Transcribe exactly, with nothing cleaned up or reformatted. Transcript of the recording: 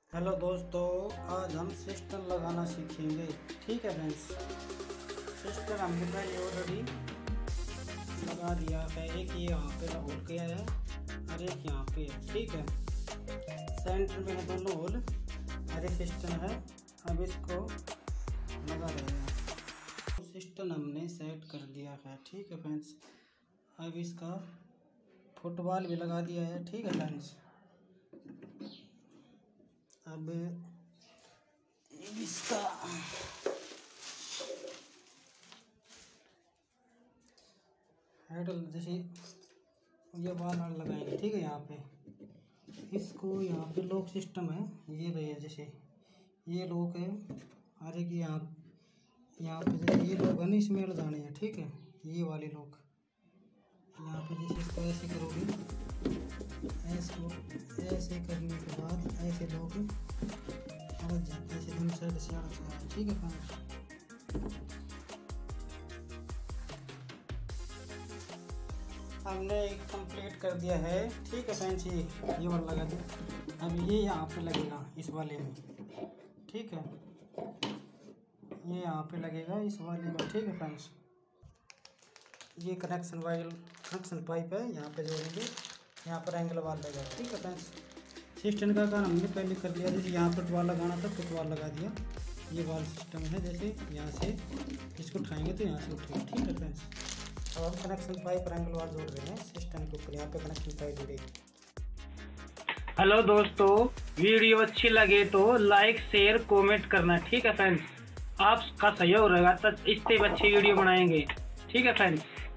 Hello दोस्तों, आज हम सिस्टम लगाना सीखेंगे। ठीक है फ्रेंड्स, सिस्टम हमने पहले ऑलरेडी लगा दिया है। एक ये यहाँ पे होल किया है और एक यहाँ पे है। ठीक है, सेंटर में है दोनों होल और ये सिस्टम है। अब इसको लगा रहे हैं। तो सिस्टम हमने सेट कर दिया है। ठीक है फ्रेंड्स, अब इसका फुटबॉल भी लगा दिया है। ठीक है फ्रेंड्स, अब इसका हैंडल जैसे ये वाल लगाएंगे। ठीक है, यहाँ पे इसको यहाँ पे लॉक सिस्टम है। ये रहे जैसे ये लॉक है और एक यहाँ यहाँ पे जैसे ये लॉक है ना, इसमें अड़ जाने हैं। ठीक है, ये वाले लॉक यहाँ पे जैसे इसको ऐसे करोगे, ऐसे ऐसे करने के बाद ऐसे लोग अलग जाते हैं, ऐसे दोनों साइड से अलग से। ठीक है फ्रेंड्स, हमने कंप्लीट कर दिया है। ठीक है फ्रेंड्स, ये ये वाला लगा दिया। अब ये यहाँ पे लगेगा इस वाले में। ठीक है, ये यहाँ पे लगेगा इस वाले में। ठीक है फ्रेंड्स, ये कनेक्शन वायर कनेक्शन पाइप है, यहाँ पे जोड़ेंगे। यहाँ पर एंगल वाल लगा। ठीक है फ्रेंड्स, सिस्टम का काम हमने पहले कर लिया। जैसे यहाँ पर वाल लगाना था, फुटबॉल लगा दिया। ये वाल सिस्टम है, जैसे यहाँ से इसको उठाएंगे तो यहाँ से उठेगा। ठीक है फ्रेंड्स, अब हम कनेक्शन पाइप और एंगल वाल जोड़ रहे हैं सिस्टम के ऊपर। यहाँ पे कनेक्शन पाइप जुड़ेगी। हेलो दोस्तों, वीडियो अच्छी लगे तो लाइक शेयर कमेंट करना। ठीक है फ्रेंड्स, आपका सहयोग रहेगा तो इससे अच्छी वीडियो बनाएंगे। ठीक है फ्रेंड्स।